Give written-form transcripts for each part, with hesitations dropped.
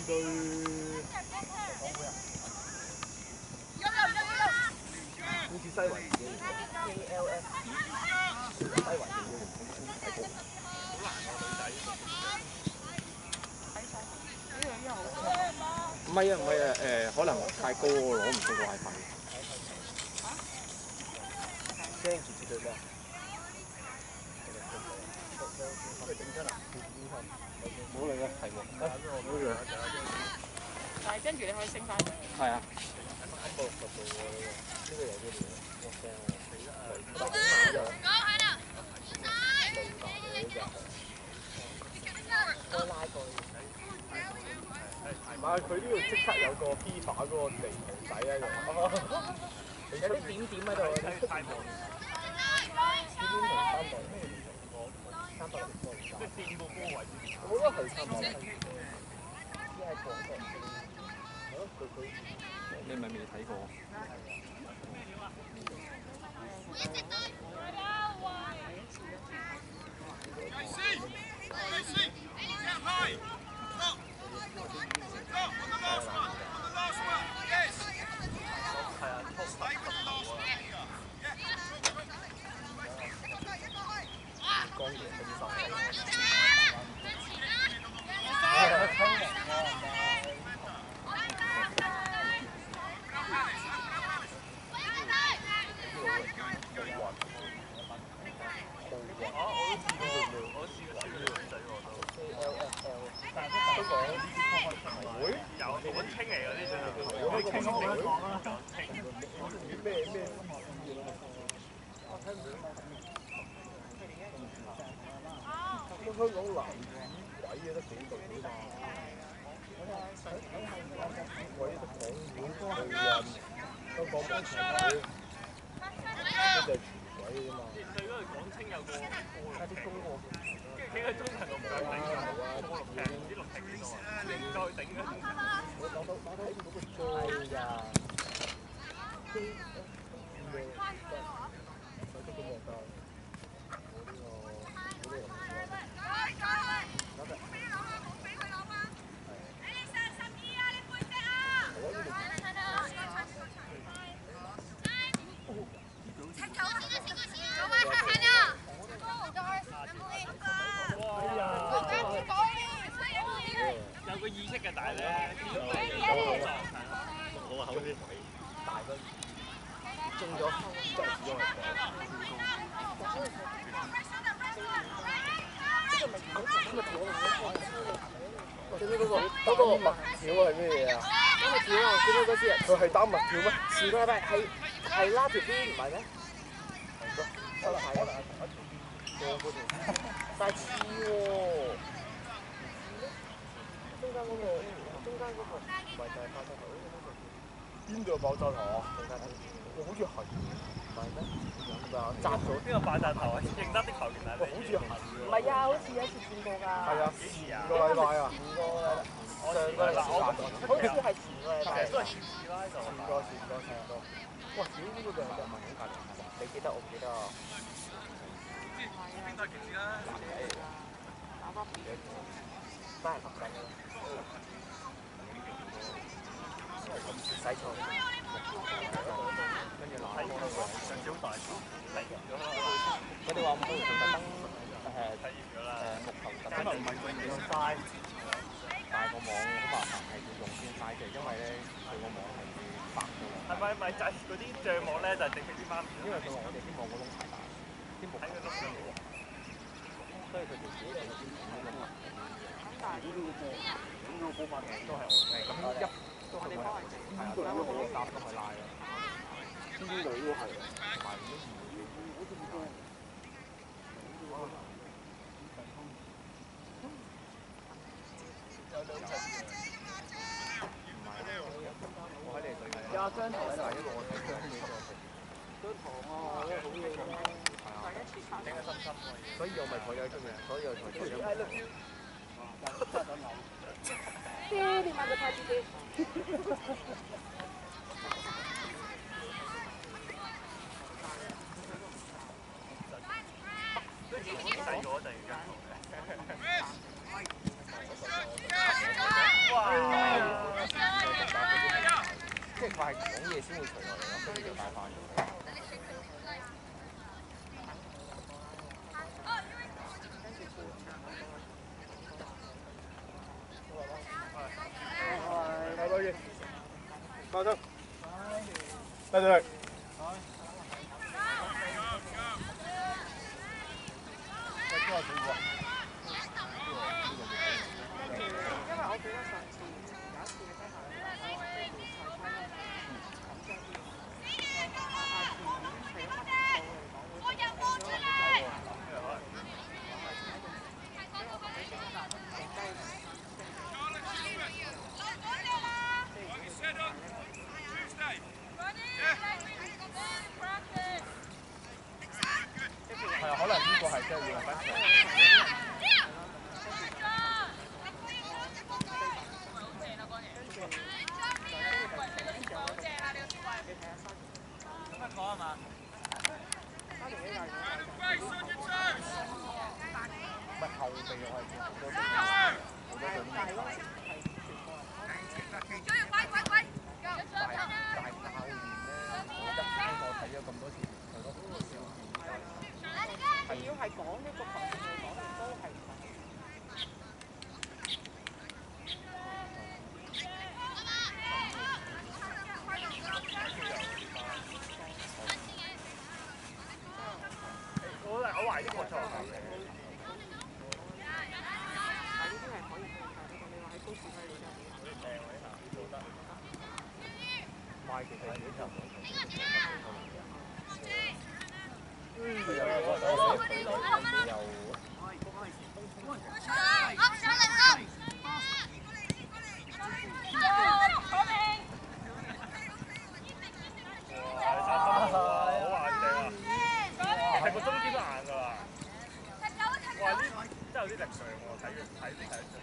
對好似西維嘅 ALF 西維嘅太高。唔係啊，可能太高我攞唔到個 WiFi。聲住絕對咩？冇嚟嘅題目，冇嚟。 但係跟住你可以升翻。 係啊。360度喎，呢個有啲料，我聲我拉過去。唔係佢呢度即刻有個 FIFA 嗰個地圖仔喺度，有啲點點喺度。點點同300咩？360個即係掂個波位。我覺得係300。依係廣告。係咯，佢你咪未睇過？香港男鬼嘢得幾度啫嘛？鬼得港本地人，香港冇錢鬼，呢就係全鬼嘅啫嘛。對嗰度港青有個加啲中國，跟住中層個唔夠頂㗎，冇六平，唔知六平幾多啊？唔夠頂嘅。我睇住嗰個追㗎。有個意識嘅，但係咧，我口啲大分中咗，真係中咗。最尾嗰個麥條係咩嘢啊？麥條啊！最尾嗰支佢係擔麥條咩？是㗎，係拉條邊唔係咩？係咯，收睇啊！帶刺喎。中間嗰個唔係就係爆炸頭嗰個。邊度有爆炸頭啊？我好似係，唔係咩？唔係啊，砸咗。邊個爆炸頭啊？認得啲球員係。好似係。唔係啊，好似有一次見過㗎。係啊。幾時啊？個禮拜啊。上個禮拜好似係前個禮拜。其實都係前次啦，就。前個。哇！屌呢個就係問緊隔離。你記得我唔記得啊？邊都係幾時啦？打波。翻嚟合緊。洗錯，跟住攞上少大，佢哋話唔好用特登木頭特登唔係用曬，但係個網好麻煩，係要用先曬嘅，因為咧佢個網係會白㗎嘛。係咪就係嗰啲帳幕咧？就係整起啲媽咪，因為佢話我哋啲網個窿太大，啲木喺個窿上面，所以佢哋自己整啲窿啊。呢個冇問題，都係我咁一。都係邊度都好搭都係拉啊！邊度都係，埋唔到好似唔我喺你對面。有張台喺度，一路我睇張你個張堂啊，好嘢㗎。係啊，整個心心喎。所以我咪坐咗喺出面，所以我坐咗。I love you。你買個太子機。都幾細個突然間。哇！ 嘢先會除落嚟咯，跟住就戴翻。 放手，帶隊。 因為我記得上次有一次嘅真係係啊，可能呢個係真係要分場。乜講啊嘛？唔係後備我係見好多隊，好多隊。大教練咧，我睇咗咁多次，佢都好少見。 係要係講一個球員嚟講，都係唔係。 我懷疑呢個錯係。 但呢啲係可以控制，不過你話喺高士輝你真係好難。 靚位下都得。賣其實自己就唔係佢有個手寫佢內又。 個中堅都硬㗎啦！哇！呢真係有啲力量喎，睇啲力量。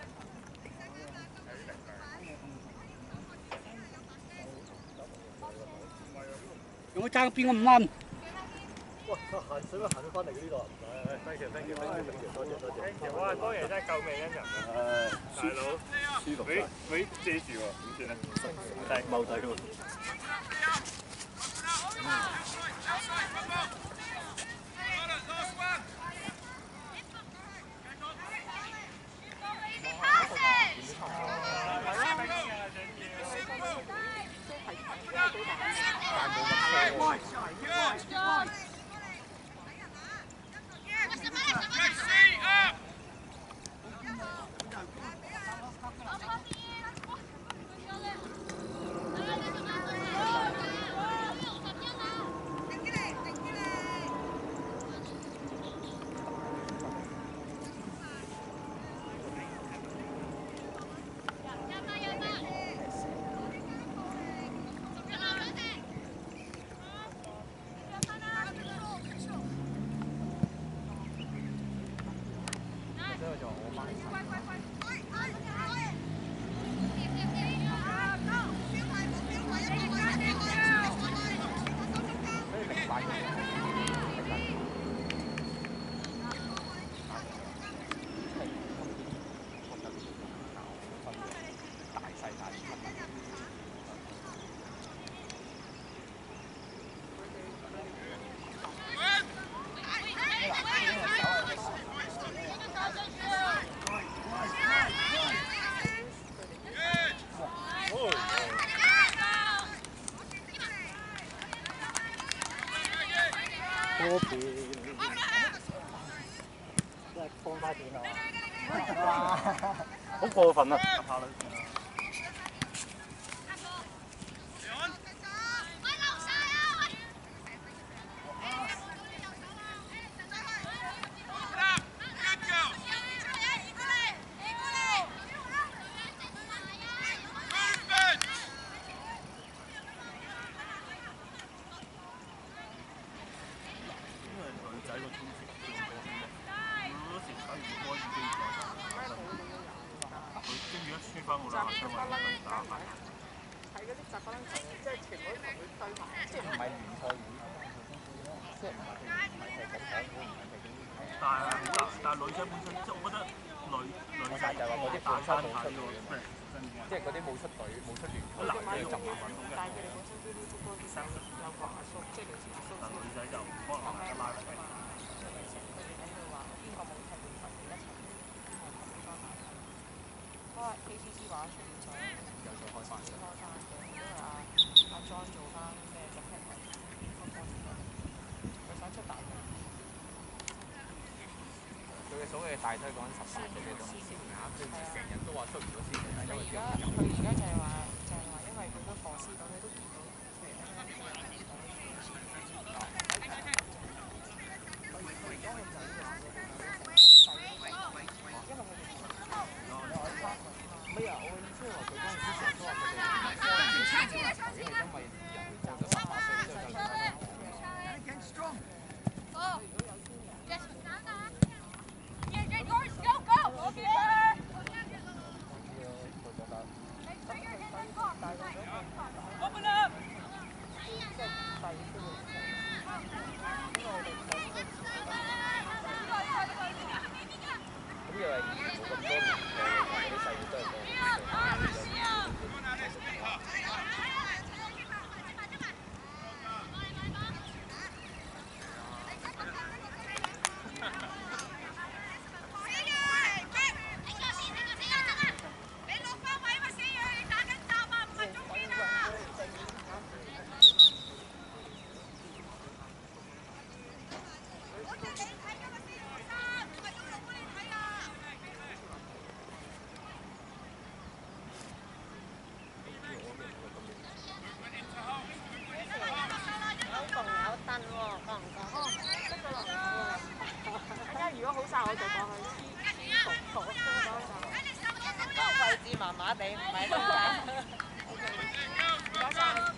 有冇爭邊個唔啱？ 哇！行水咪行咗翻嚟呢度。thank you，多謝。 哇！當爺真係救命恩人啊！大佬， 舒服咪遮住喎，點算啊？ 係踎低喎。 嗰邊真係放花片啊！好過分啊！ 睇嗰啲集嗰陣時，即係全部都同佢對埋，即係唔係聯賽會，即係唔係踢緊港股，唔係踢緊。 但係女仔本身即係我覺得我就係話嗰啲本身冇出隊嘅嘛，即係嗰啲冇出隊冇出聯賽，跟住就唔揾到但係佢哋本身啲啲波啲生有個阿叔，即係類似阿叔。 女仔就可能一拉嚟。 佢哋喺度話邊個冇踢聯賽一齊，不過 KCC 話出聯賽又再開翻嘅， 因為阿 John 做翻咩足球佢想出大隊。 佢嘅所謂大推講緊18歲嘅就係先額，佢成日都話出唔到先係因為佢而家就係話因為佢都課師咁，你都見到譬如咩啊？我嘅意思係話佢嗰陣時成日都話佢哋因為人過咗18歲之後就離開。咁又係以前冇咁多年嘅啲細路都係如果好晒我就過去位置麻麻地，唔係中間。 唔該晒。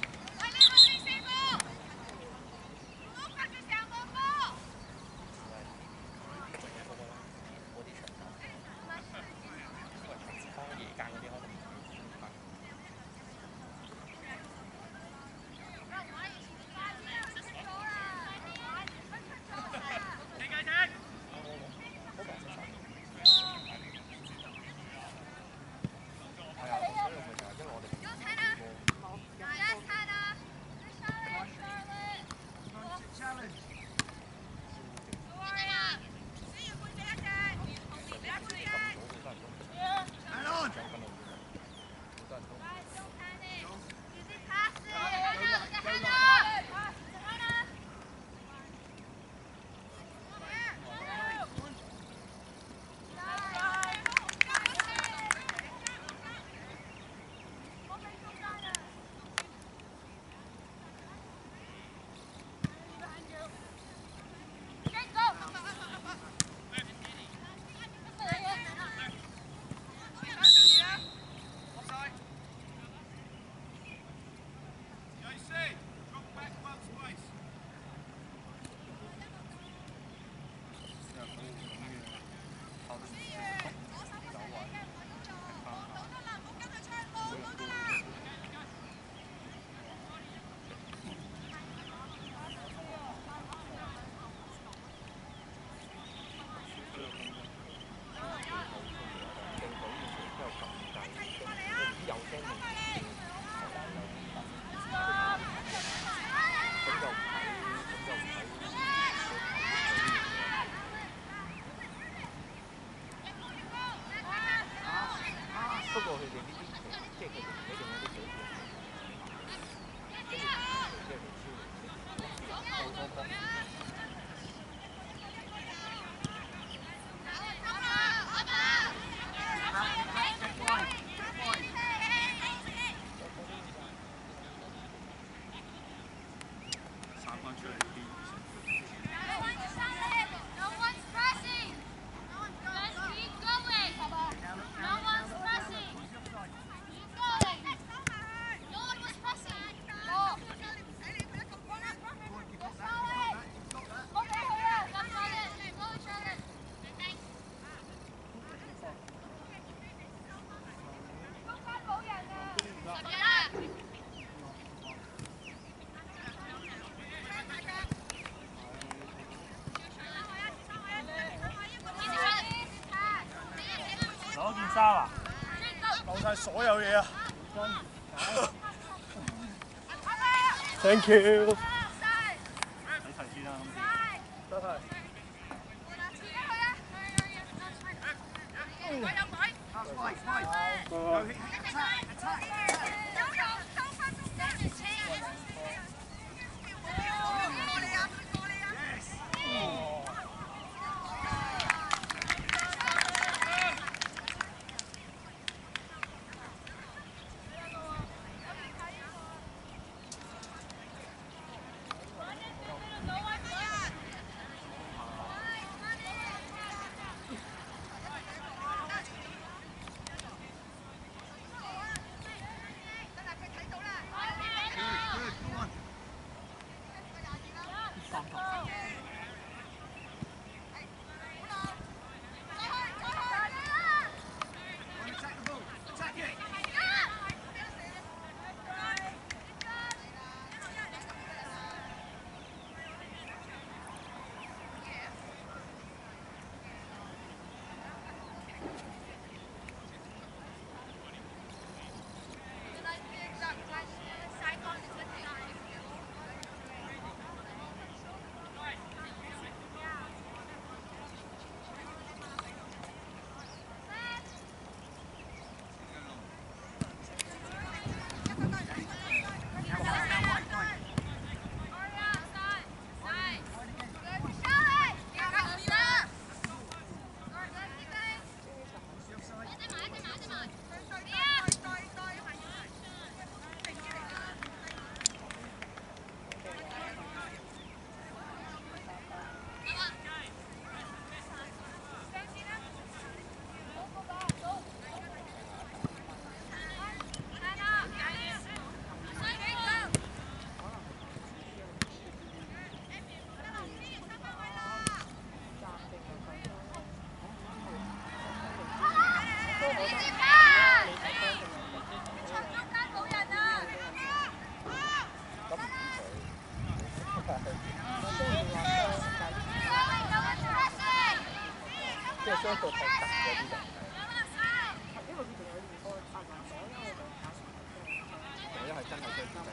衫啊！漏晒所有嘢啊 ！Thank you。 睇齊先啦， 得係。 即係相對係得嗰啲就。 因為佢仲有練波發還手，因為佢打船嘅。 因為真係最最。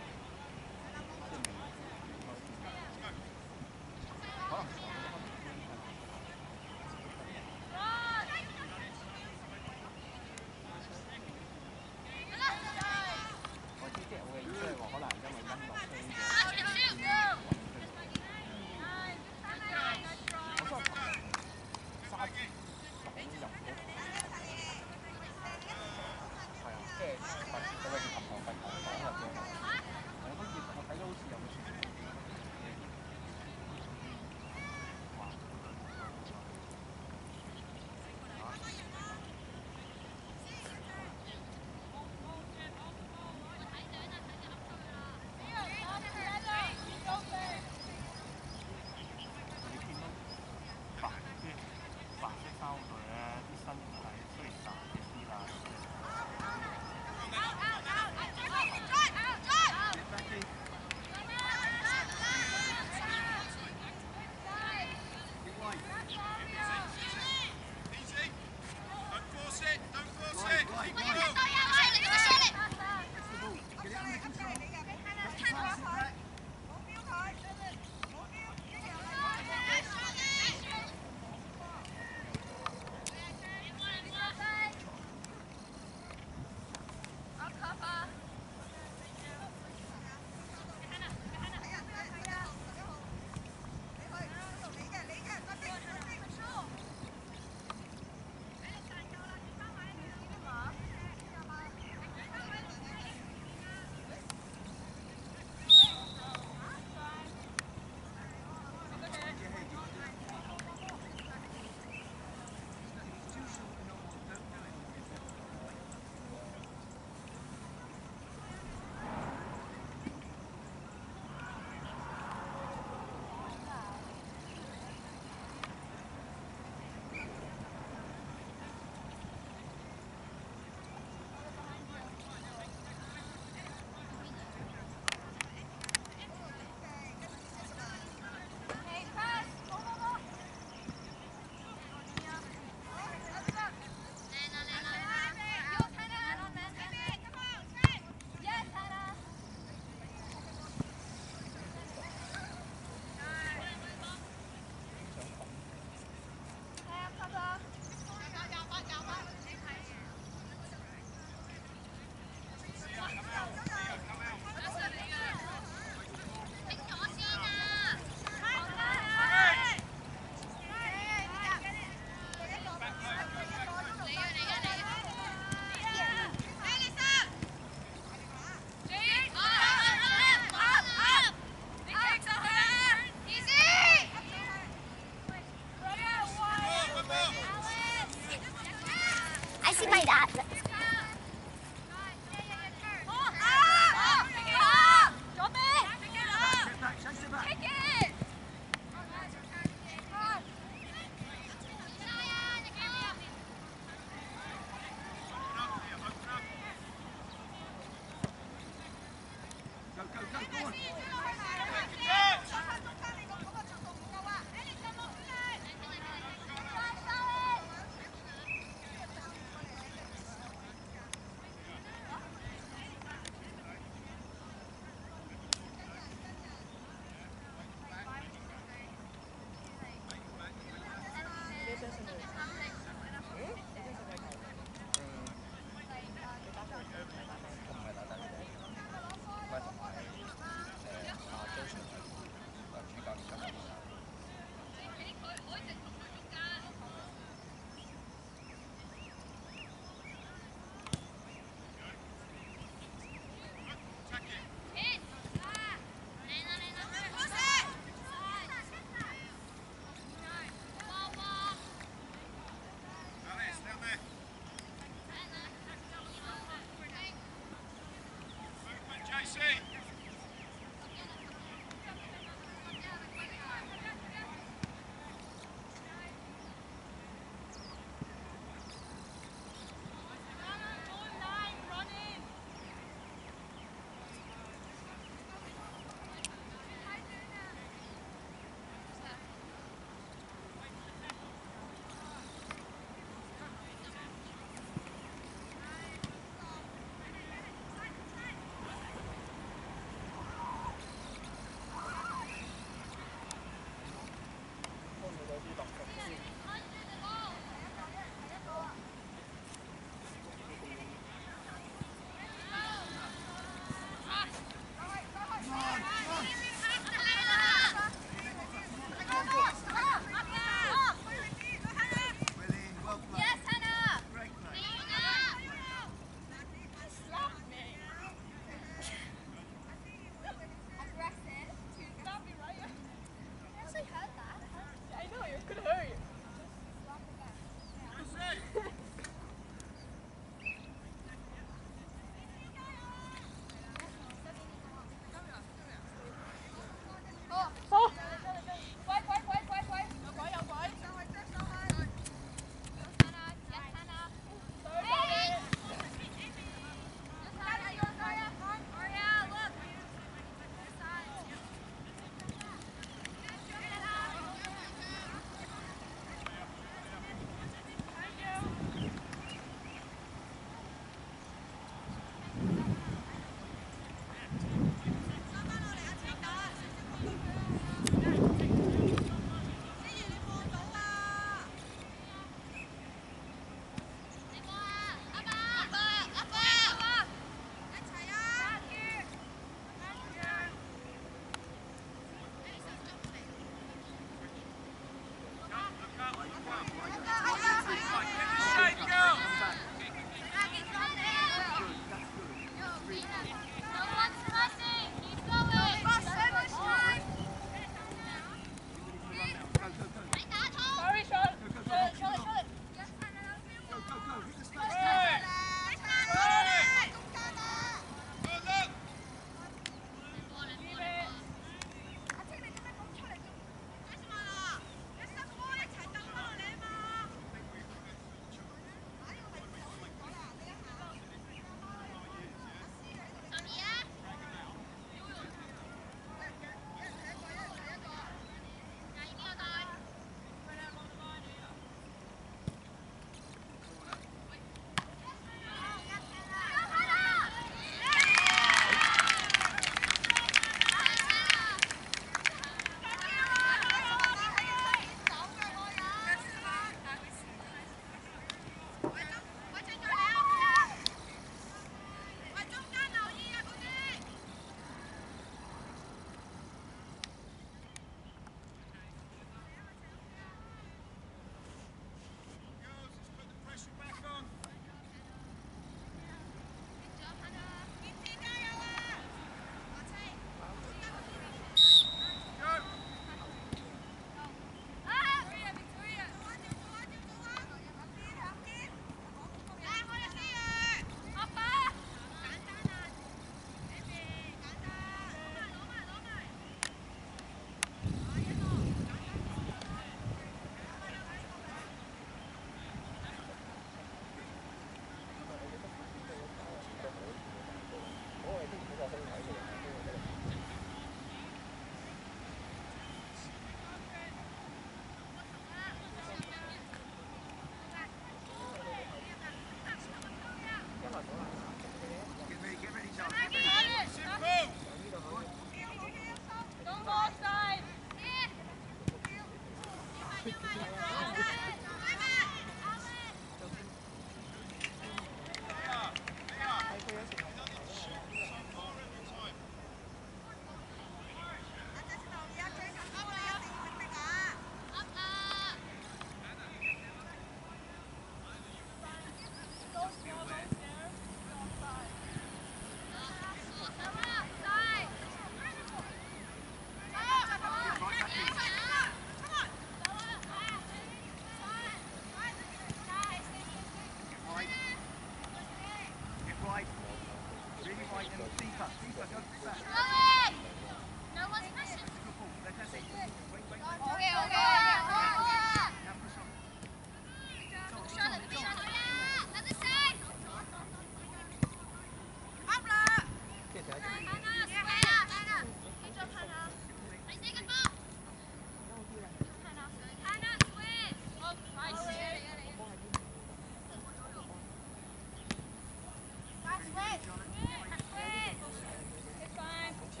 係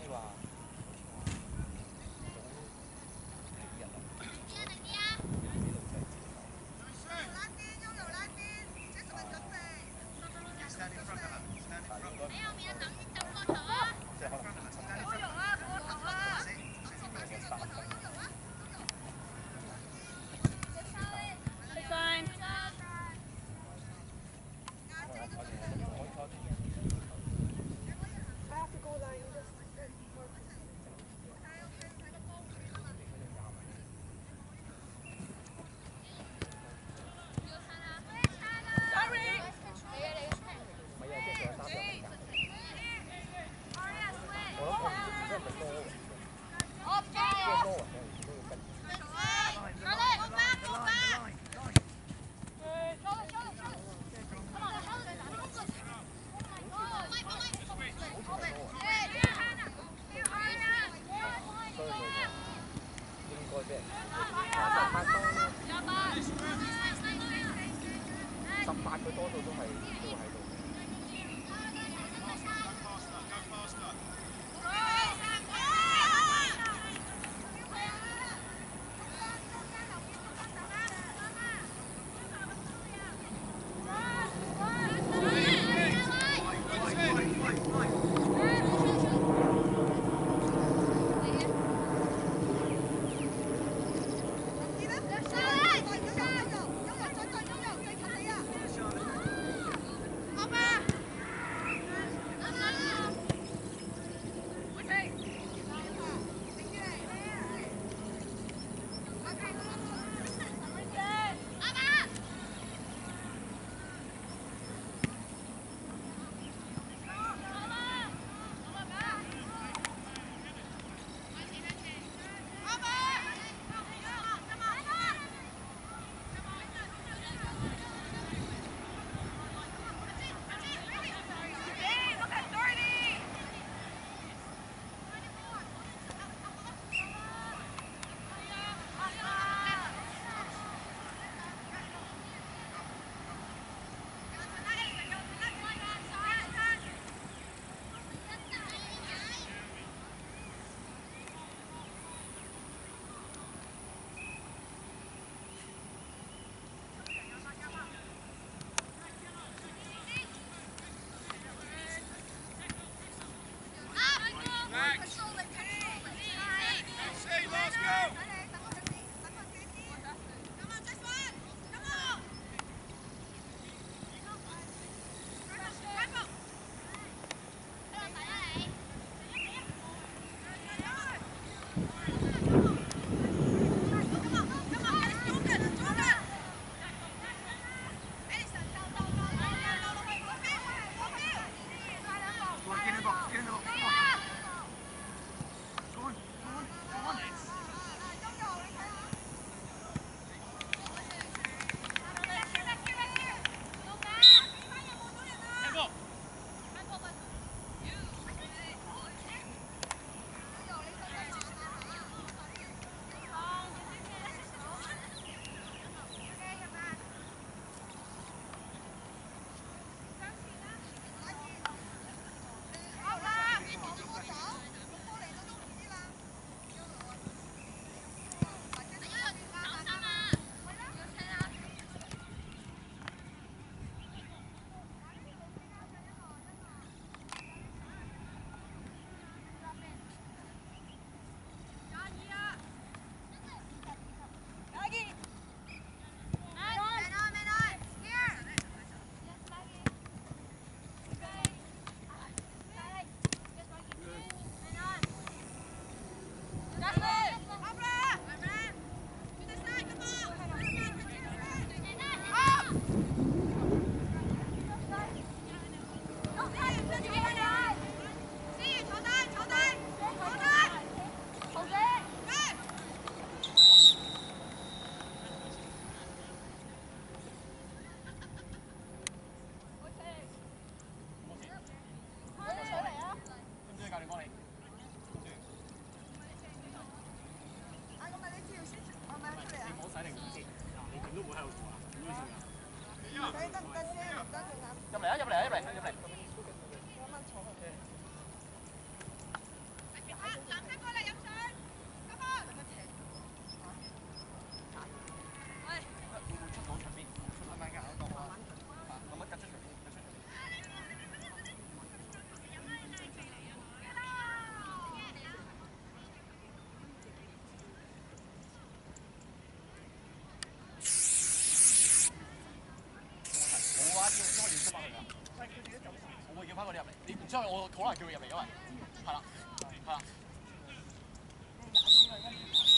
入嚟，你唔知我好難叫佢入嚟，因為係啦，係啦。